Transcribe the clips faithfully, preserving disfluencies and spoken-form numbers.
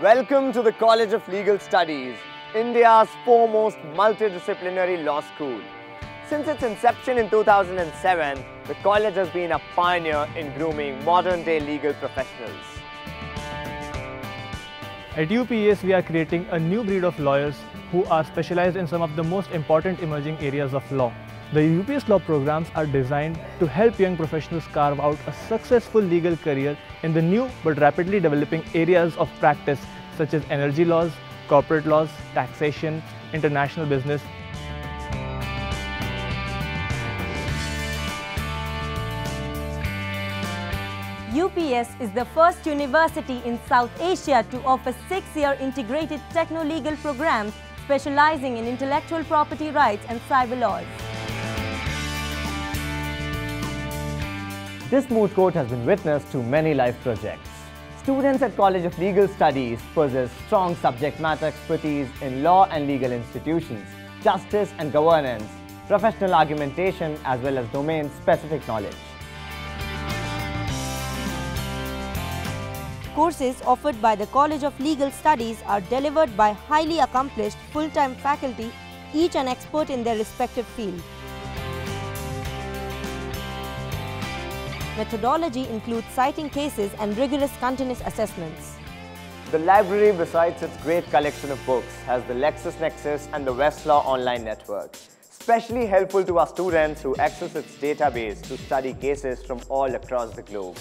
Welcome to the College of Legal Studies, India's foremost multidisciplinary law school. Since its inception in two thousand seven, the college has been a pioneer in grooming modern-day legal professionals. At U P E S, we are creating a new breed of lawyers who are specialized in some of the most important emerging areas of law. The U P E S law programs are designed to help young professionals carve out a successful legal career in the new but rapidly developing areas of practice such as energy laws, corporate laws, taxation, international business. U P E S is the first university in South Asia to offer six-year integrated techno-legal programs specializing in intellectual property rights and cyber laws. This moot court has been witness to many life projects. Students at College of Legal Studies possess strong subject matter expertise in law and legal institutions, justice and governance, professional argumentation as well as domain-specific knowledge. Courses offered by the College of Legal Studies are delivered by highly accomplished full-time faculty, each an expert in their respective field. Methodology includes citing cases and rigorous continuous assessments. The library, besides its great collection of books, has the LexisNexis and the Westlaw online network, especially helpful to our students who access its database to study cases from all across the globe.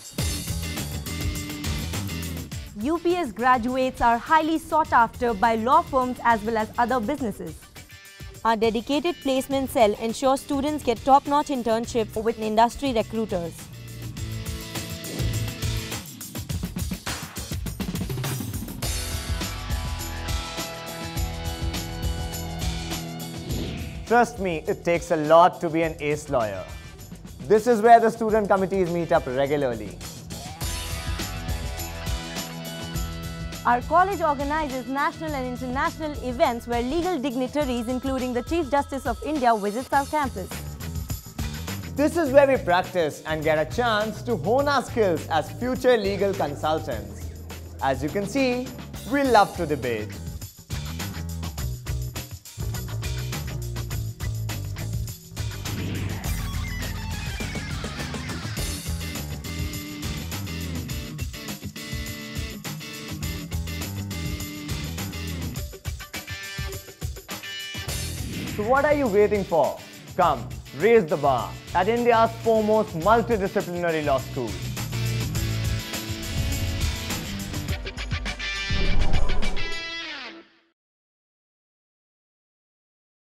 U P E S graduates are highly sought after by law firms as well as other businesses. Our dedicated placement cell ensures students get top-notch internships with industry recruiters. Trust me, it takes a lot to be an ace lawyer. This is where the student committees meet up regularly. Our college organizes national and international events where legal dignitaries, including the Chief Justice of India, visits our campus. This is where we practice and get a chance to hone our skills as future legal consultants. As you can see, we love to debate. So what are you waiting for? Come, raise the bar at India's foremost multidisciplinary law school.